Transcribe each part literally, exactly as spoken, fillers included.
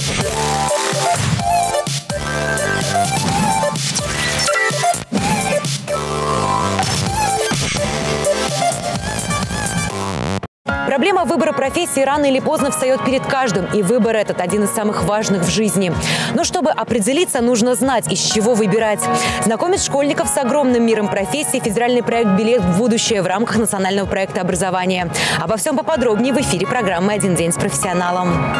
Проблема выбора профессии рано или поздно встает перед каждым, и выбор этот один из самых важных в жизни. Но чтобы определиться, нужно знать, из чего выбирать. Знакомит школьников с огромным миром профессий федеральный проект «Билет в будущее» в рамках национального проекта образования. Обо всем поподробнее в эфире программы «Один день с профессионалом».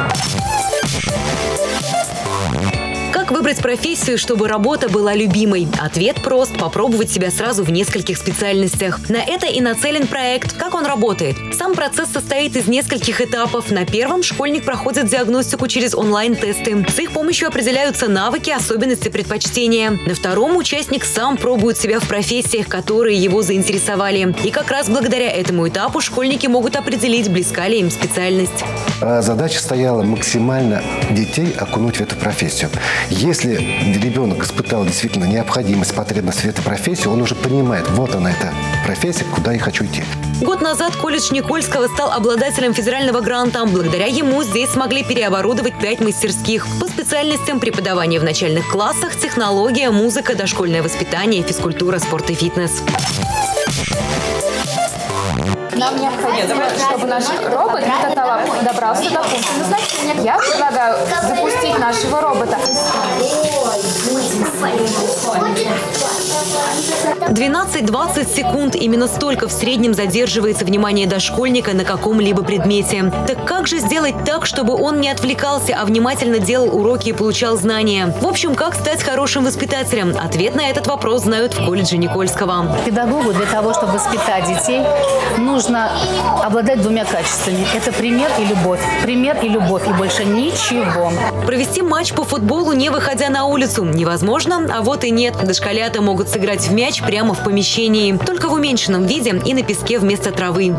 Как выбрать профессию, чтобы работа была любимой? Ответ прост – попробовать себя сразу в нескольких специальностях. На это и нацелен проект. Как он работает? Сам процесс состоит из нескольких этапов. На первом школьник проходит диагностику через онлайн-тесты. С их помощью определяются навыки, особенности, предпочтения. На втором участник сам пробует себя в профессиях, которые его заинтересовали. И как раз благодаря этому этапу школьники могут определить, близка ли им специальность. Задача стояла максимально детей окунуть в эту профессию. Если ребенок испытал действительно необходимость, потребность в этой профессии, он уже понимает, вот она, эта профессия, куда я хочу идти. Год назад колледж Никольского стал обладателем федерального гранта. Благодаря ему здесь смогли переоборудовать пять мастерских по специальностям преподавания в начальных классах, технология, музыка, дошкольное воспитание, физкультура, спорт и фитнес. Нам необходимо, чтобы наш робот добрался до пункта назначения. Я предлагаю запустить нашего робота. двенадцать-двадцать секунд. Именно столько в среднем задерживается внимание дошкольника на каком-либо предмете. Так как же сделать так, чтобы он не отвлекался, а внимательно делал уроки и получал знания? В общем, как стать хорошим воспитателем? Ответ на этот вопрос знают в колледже Никольского. Педагогу для того, чтобы воспитать детей, нужно обладать двумя качествами. Это пример и любовь. Пример и любовь, и больше ничего. Провести матч по футболу, не выходя на улицу, невозможно, а вот и нет. Дошколята могут сыграть в мяч прямо в помещении, только в уменьшенном виде и на песке вместо травы.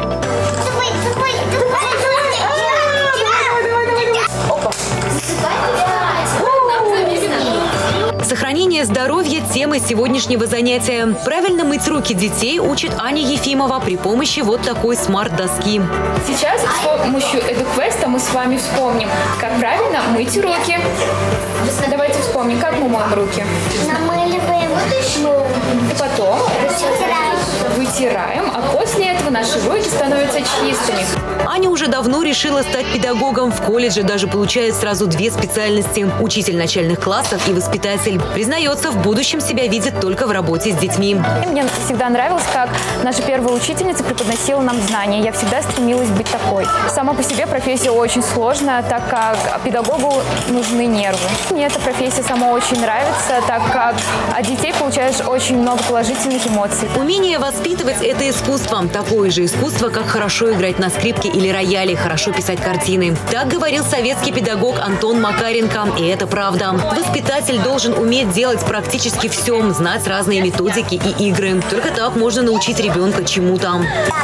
Сохранение здоровья – тема сегодняшнего занятия. Правильно мыть руки детей учит Аня Ефимова при помощи вот такой смарт-доски. Сейчас с помощью этого квеста мы с вами вспомним, как правильно мыть руки. Давайте вспомним, как мы моем руки. Намыливаем. И потом вытираем, а после этого наши руки становятся чистыми. Аня уже давно решила стать педагогом. В колледже даже получает сразу две специальности – учитель начальных классов и воспитатель. Признается, в будущем себя видит только в работе с детьми. Мне всегда нравилось, как наша первая учительница преподносила нам знания. Я всегда стремилась быть такой. Сама по себе профессия очень сложная, так как педагогу нужны нервы. Мне эта профессия сама очень нравится, так как от детей получаешь очень много положительных эмоций. Умение воспитывать – это искусство. Такое же искусство, как хорошо играть на скрипке или рояле, хорошо писать картины. Так говорил советский педагог Антон Макаренко. И это правда. Воспитатель должен уметь делать практически все, знать разные методики и игры. Только так можно научить ребенка чему-то.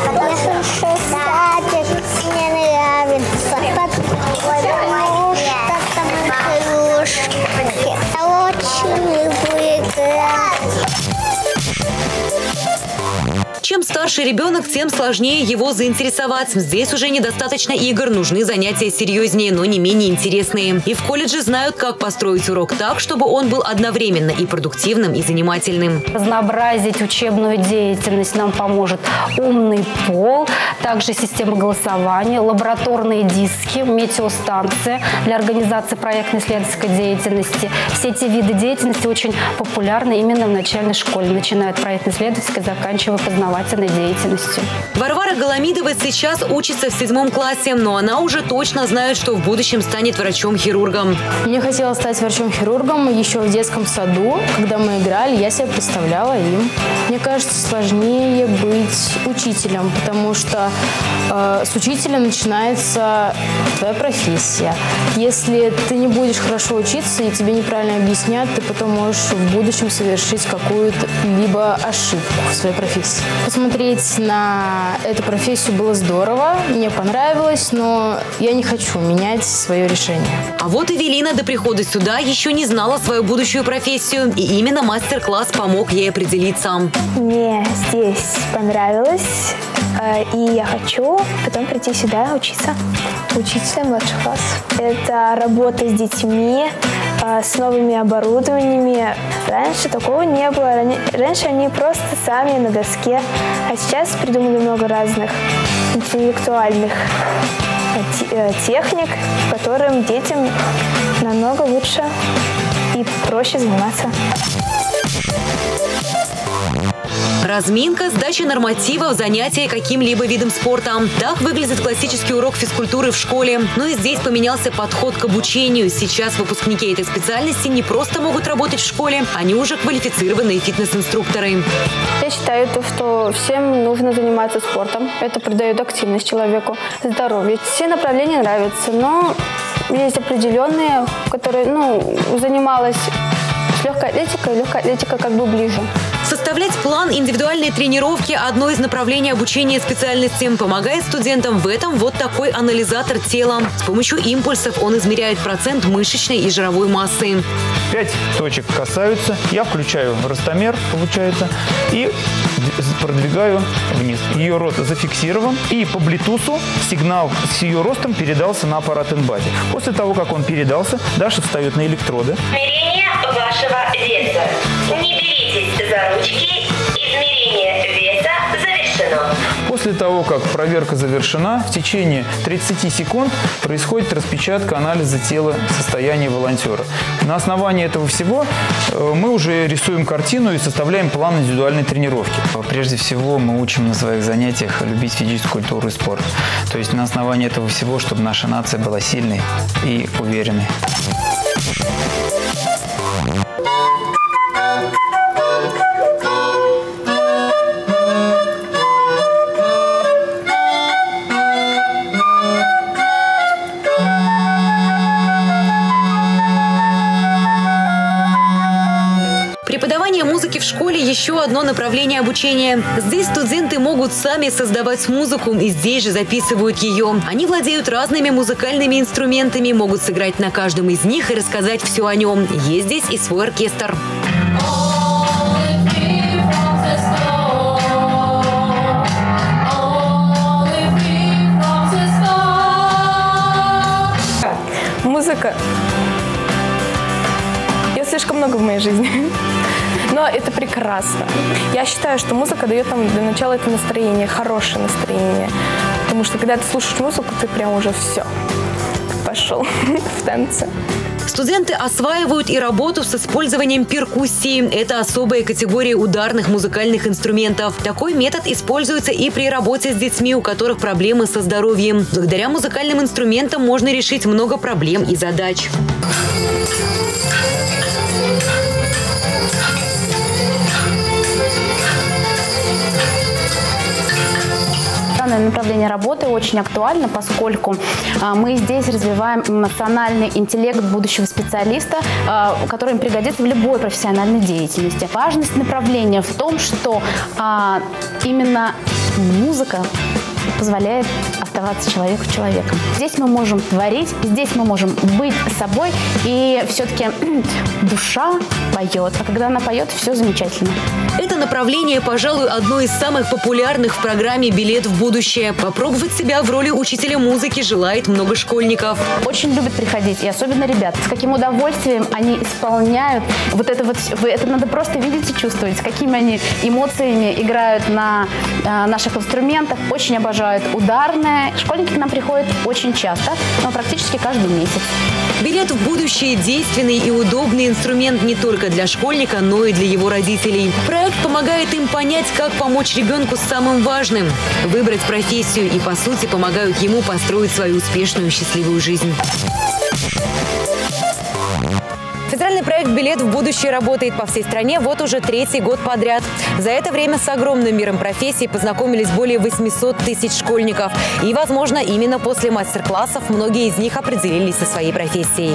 Чем старше ребенок, тем сложнее его заинтересовать. Здесь уже недостаточно игр, нужны занятия серьезнее, но не менее интересные. И в колледже знают, как построить урок так, чтобы он был одновременно и продуктивным, и занимательным. Разнообразить учебную деятельность нам поможет умный пол, также система голосования, лабораторные диски, метеостанция для организации проектно-исследовательской деятельности. Все эти виды деятельности очень популярны именно в начальной школе, начиная от проектно-исследовательской, заканчивая познавательной деятельностью. Варвара Голомидова сейчас учится в седьмом классе, но она уже точно знает, что в будущем станет врачом-хирургом. Мне хотелось стать врачом-хирургом еще в детском саду. Когда мы играли, я себя представляла им. Мне кажется, сложнее быть учителем, потому что э, с учителя начинается твоя профессия. Если ты не будешь хорошо учиться и тебе неправильно объяснят, ты потом можешь в будущем совершить какую-то либо ошибку в своей профессии. Посмотреть на эту профессию было здорово, мне понравилось, но я не хочу менять свое решение. А вот Эвелина до прихода сюда еще не знала свою будущую профессию, и именно мастер-класс помог ей определиться. Мне здесь понравилось. И я хочу потом прийти сюда учиться. Учителем младших классов. Это работа с детьми, с новыми оборудованиями. Раньше такого не было. Раньше они просто сами на доске. А сейчас придумали много разных интеллектуальных техник, которым детям намного лучше и проще заниматься. Разминка, сдача нормативов, занятия каким-либо видом спорта. Так выглядит классический урок физкультуры в школе. Но и здесь поменялся подход к обучению. Сейчас выпускники этой специальности не просто могут работать в школе, они уже квалифицированные фитнес-инструкторы. Я считаю, что всем нужно заниматься спортом. Это придает активность человеку, здоровье. Все направления нравятся, но есть определенные, которые, ну, занималась с легкой атлетикой, легкая атлетика как бы ближе. Составлять план индивидуальной тренировки – одно из направлений обучения специальности. Помогает студентам в этом вот такой анализатор тела. С помощью импульсов он измеряет процент мышечной и жировой массы. Пять точек касаются. Я включаю ростомер, получается, и продвигаю вниз. Ее рост зафиксирован. И по блютусу сигнал с ее ростом передался на аппарат InBody. После того, как он передался, Даша встает на электроды. Измерение вашего веса. Не беритесь за ручки. Измерение веса завершено. После того, как проверка завершена, в течение тридцати секунд происходит распечатка анализа тела состояния волонтера. На основании этого всего мы уже рисуем картину и составляем план индивидуальной тренировки. Прежде всего, мы учим на своих занятиях любить физическую культуру и спорт. То есть на основании этого всего, чтобы наша нация была сильной и уверенной. Преподавание музыки в школе – еще одно направление обучения. Здесь студенты могут сами создавать музыку и здесь же записывают ее. Они владеют разными музыкальными инструментами, могут сыграть на каждом из них и рассказать все о нем. Есть здесь и свой оркестр. Музыка. Ее слишком много в моей жизни. Но это прекрасно. Я считаю, что музыка дает нам для начала это настроение, хорошее настроение. Потому что когда ты слушаешь музыку, ты прям уже все, пошел в танце. Студенты осваивают и работу с использованием перкуссии. Это особая категория ударных музыкальных инструментов. Такой метод используется и при работе с детьми, у которых проблемы со здоровьем. Благодаря музыкальным инструментам можно решить много проблем и задач. Данное направление работы очень актуально, поскольку а, мы здесь развиваем эмоциональный интеллект будущего специалиста, а, который им пригодится в любой профессиональной деятельности. Важность направления в том, что а, именно музыка позволяет оставаться человеку человеком. Здесь мы можем творить, здесь мы можем быть собой, и все-таки душа поет, а когда она поет, все замечательно. Это направление, пожалуй, одно из самых популярных в программе «Билет в будущее». Попробовать себя в роли учителя музыки желает много школьников. Очень любят приходить, и особенно ребят. С каким удовольствием они исполняют вот это вот, это надо просто видеть и чувствовать, с какими они эмоциями играют на э, наших инструментах. Очень обожают ударное. Школьники к нам приходят очень часто, но практически каждый месяц. «Билет в будущее» – действенный и удобный инструмент не только для школьника, но и для его родителей. Проект помогает им понять, как помочь ребенку с самым важным – выбрать профессию, и, по сути, помогают ему построить свою успешную, счастливую жизнь. Федеральный проект «Билет в будущее» работает по всей стране вот уже третий год подряд. За это время с огромным миром профессий познакомились более восьмисот тысяч школьников. И, возможно, именно после мастер-классов многие из них определились со своей профессией.